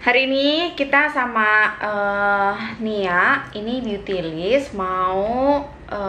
Hari ini kita sama Nia, ini Beautylist mau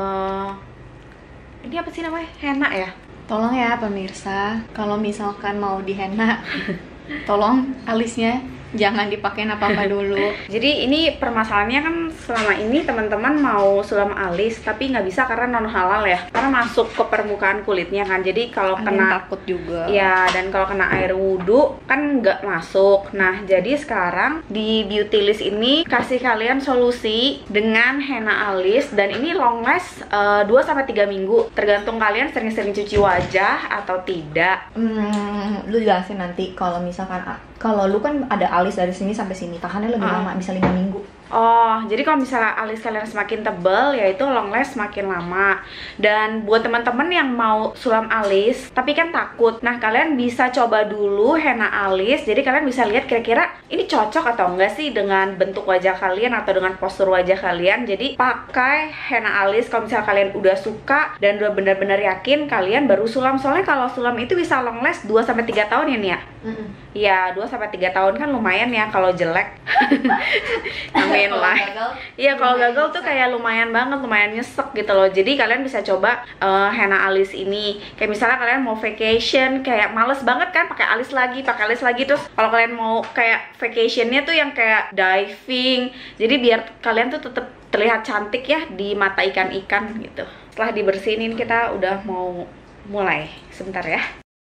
ini apa sih namanya? Henna ya? Tolong ya pemirsa, kalau misalkan mau dihenna, tolong alisnya jangan dipakein apa-apa dulu. Jadi ini permasalahannya kan selama ini teman-teman mau sulam alis tapi nggak bisa karena non halal ya, karena masuk ke permukaan kulitnya kan. Jadi kalau kena takut juga ya, dan kalau kena air wudhu kan nggak masuk. Nah jadi sekarang di Beautylist ini kasih kalian solusi dengan henna alis, dan ini long last 2-3 minggu, tergantung kalian sering-sering cuci wajah atau tidak. Lu jelasin nanti kalau misalkan kalau lu kan ada alis dari sini sampai sini, tahannya lebih lama, bisa 5 minggu. Oh, jadi kalau misalnya alis kalian semakin tebal, yaitu long last semakin lama. Dan buat teman-teman yang mau sulam alis, tapi kan takut, nah kalian bisa coba dulu henna alis. Jadi kalian bisa lihat kira-kira ini cocok atau enggak sih dengan bentuk wajah kalian atau dengan postur wajah kalian. Jadi pakai henna alis kalau misalnya kalian udah suka dan udah benar-benar yakin, kalian baru sulam. Soalnya kalau sulam itu bisa long last 2-3 tahun ya Nia? Iya, 2-3 tahun kan lumayan ya kalau jelek. Amin lah. Iya, kalau gagal tuh kayak lumayan banget, lumayan nyesek gitu loh. Jadi kalian bisa coba henna alis ini. Kayak misalnya kalian mau vacation, kayak males banget kan pakai alis lagi. Terus kalau kalian mau kayak vacationnya tuh yang kayak diving. Jadi biar kalian tuh tetap terlihat cantik ya di mata ikan-ikan gitu. Setelah dibersihin kita udah mau mulai. Sebentar ya.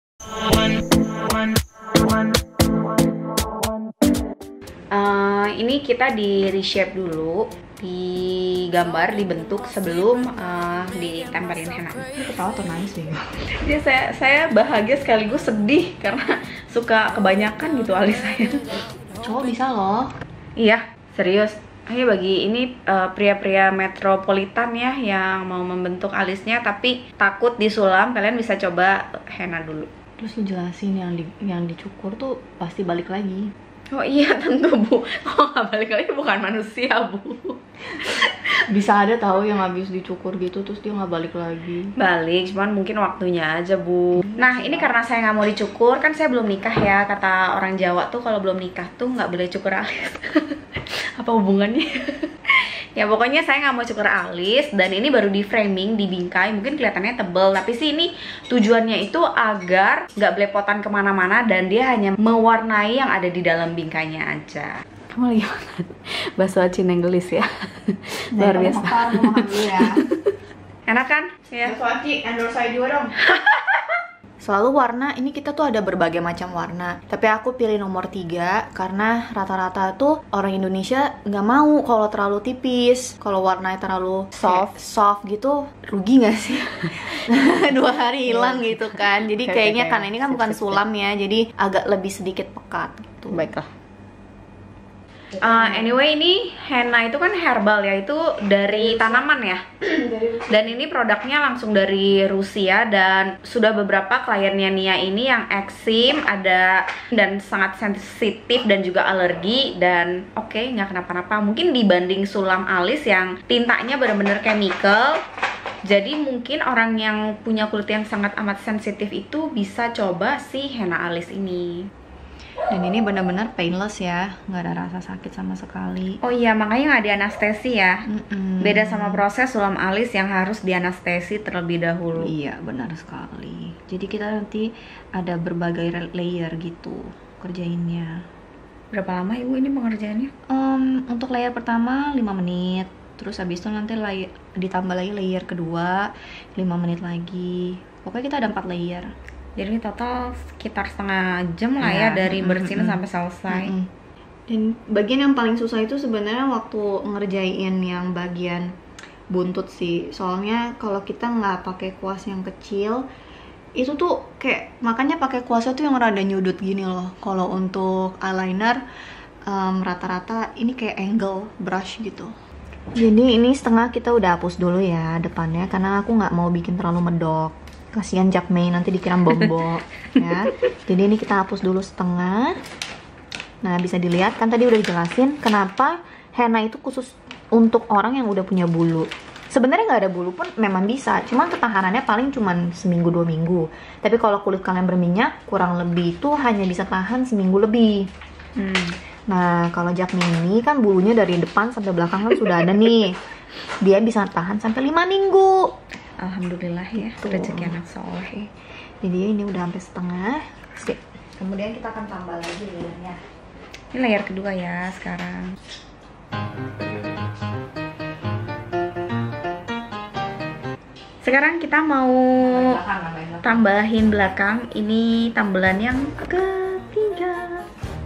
Ini kita di reshape dulu, digambar, dibentuk sebelum ditempelin henna. Ketawa tuh nangis deh. Jadi saya bahagia sekaligus sedih karena suka kebanyakan gitu alis saya. Cowok bisa loh. Iya, serius. Ayo bagi ini pria-pria metropolitan ya yang mau membentuk alisnya tapi takut disulam, kalian bisa coba henna dulu. Terus lu jelasin yang dicukur tuh pasti balik lagi. Oh iya tentu Bu, kalau nggak balik lagi bukan manusia Bu. Bisa ada tahu yang habis dicukur gitu terus dia nggak balik lagi. Balik, cuman mungkin waktunya aja Bu. Nah ini karena saya nggak mau dicukur, kan saya belum nikah ya. Kata orang Jawa tuh kalau belum nikah tuh nggak boleh cukur alis. Apa hubungannya? Ya pokoknya saya nggak mau cukur alis, dan ini baru di framing, dibingkai, mungkin kelihatannya tebel, tapi sih ini tujuannya itu agar nggak belepotan kemana-mana dan dia hanya mewarnai yang ada di dalam bingkainya aja. Kamu lagi makan bakso aci Nenggelis ya? Luar biasa. Makan dulu ya. Enak kan? Ya. Bakso aci endorse saya juga dong. Selalu warna, ini kita tuh ada berbagai macam warna. Tapi aku pilih nomor 3 karena rata-rata tuh orang Indonesia nggak mau kalau terlalu tipis. Kalau warnanya terlalu soft gitu, rugi nggak sih? 2 hari hilang gitu kan. Jadi kayaknya karena ini kan bukan sulam ya, jadi agak lebih sedikit pekat gitu. Baiklah. Anyway, ini henna itu kan herbal ya, itu dari tanaman ya. Dan ini produknya langsung dari Rusia, dan sudah beberapa kliennya Nia ini yang eksim ada dan sangat sensitif dan juga alergi, dan oke, nggak kenapa-napa. Mungkin dibanding sulam alis yang tintanya benar-benar chemical, jadi mungkin orang yang punya kulit yang sangat amat sensitif itu bisa coba si henna alis ini. Dan ini benar-benar painless ya, nggak ada rasa sakit sama sekali. Oh iya, makanya nggak dianestesi ya. Beda sama proses sulam alis yang harus dianestesi terlebih dahulu. Iya, benar sekali. Jadi kita nanti ada berbagai layer gitu kerjainnya. Berapa lama Ibu ini pengerjaannya? Untuk layer pertama 5 menit. Terus habis itu nanti ditambah lagi layer kedua 5 menit lagi. Pokoknya kita ada 4 layer. Jadi total sekitar setengah jam lah ya dari bersihin sampai selesai. Dan bagian yang paling susah itu sebenarnya waktu ngerjain yang bagian buntut sih. Soalnya kalau kita nggak pakai kuas yang kecil, itu tuh kayak makanya pakai kuasnya tuh yang rada nyudut gini loh. Kalau untuk eyeliner rata-rata ini kayak angle brush gitu. Jadi ini setengah kita udah hapus dulu ya depannya, karena aku nggak mau bikin terlalu medok. Kasihan Jakmei nanti dikira bombo ya. Jadi ini kita hapus dulu setengah. Nah bisa dilihat kan tadi udah dijelasin kenapa henna itu khusus untuk orang yang udah punya bulu. Sebenarnya nggak ada bulu pun memang bisa, cuman ketahanannya paling cuman seminggu 2 minggu. Tapi kalau kulit kalian berminyak kurang lebih itu hanya bisa tahan seminggu lebih. Nah, kalau Jasmine ini kan bulunya dari depan sampai belakang kan sudah ada nih. Dia bisa tahan sampai 5 minggu. Alhamdulillah ya, Betul. rezeki anak soleh. Jadi ini udah sampai setengah. Sip. Kemudian kita akan tambah lagi layernya. Ini layer kedua ya sekarang. Sekarang kita mau tambahin belakang. Ini tambelan yang ketiga.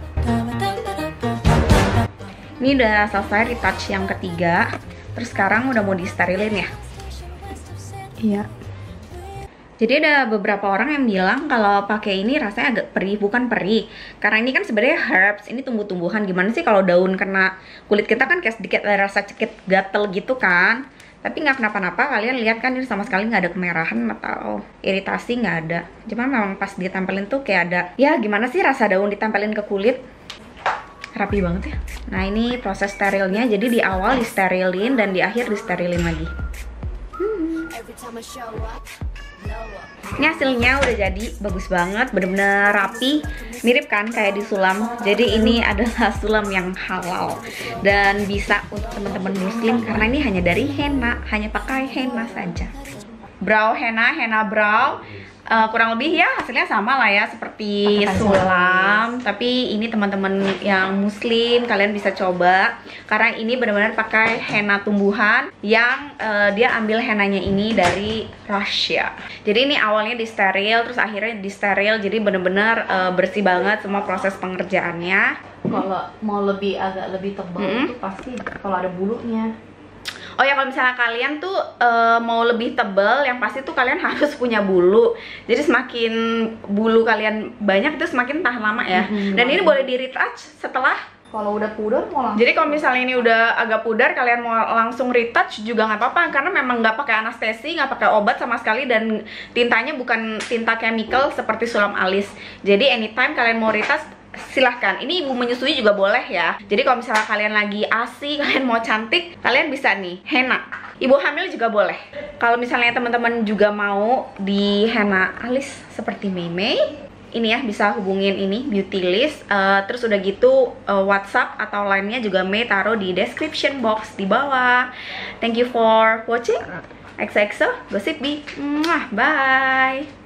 Ini udah selesai retouch yang ketiga. Terus sekarang udah mau disterilin ya. Iya. Jadi ada beberapa orang yang bilang kalau pakai ini rasanya agak perih, bukan perih. Karena ini kan sebenarnya herbs, ini tumbuh-tumbuhan. Gimana sih kalau daun kena kulit kita kan kayak sedikit ada rasa cekit gatel gitu kan. Tapi nggak kenapa-napa, kalian lihat kan ini sama sekali nggak ada kemerahan atau iritasi, nggak ada. Cuman memang pas ditempelin tuh kayak ada, ya gimana sih rasa daun ditempelin ke kulit. Rapi banget ya. Nah ini proses sterilnya, jadi di awal disterilin dan di akhir disterilin lagi. Ini hasilnya udah jadi bagus banget, bener-bener rapi, mirip kan kayak di sulam. Jadi ini adalah sulam yang halal dan bisa untuk teman-teman muslim karena ini hanya dari henna, hanya pakai henna saja. Brow henna brow. Kurang lebih ya hasilnya sama lah ya seperti sulam, tapi ini teman-teman yang muslim kalian bisa coba karena ini benar-benar pakai henna tumbuhan yang dia ambil hennanya ini dari Rusia. Jadi ini awalnya disteril terus akhirnya disteril, jadi benar-benar bersih banget semua proses pengerjaannya. Kalau mau agak lebih tebal itu pasti kalau ada bulunya. Oh ya, kalau misalnya kalian tuh mau lebih tebal, yang pasti tuh kalian harus punya bulu. Jadi semakin bulu kalian banyak itu semakin tahan lama ya. Dan ini boleh di retouch setelah. Kalau udah pudar mau langsung. Jadi kalau misalnya ini udah agak pudar, kalian mau langsung retouch juga nggak apa-apa karena memang nggak pakai anestesi, nggak pakai obat sama sekali dan tintanya bukan tinta chemical seperti sulam alis. Jadi anytime kalian mau retouch silahkan. Ini ibu menyusui juga boleh ya. Jadi kalau misalnya kalian lagi ASI, kalian mau cantik, kalian bisa nih henna. Ibu hamil juga boleh. Kalau misalnya teman-teman juga mau di henna alis seperti Mei, ini ya bisa hubungin ini Beautylist. Terus udah gitu WhatsApp atau lainnya juga Mei taruh di description box di bawah. Thank you for watching. XOXO Gossip Bee. Bye.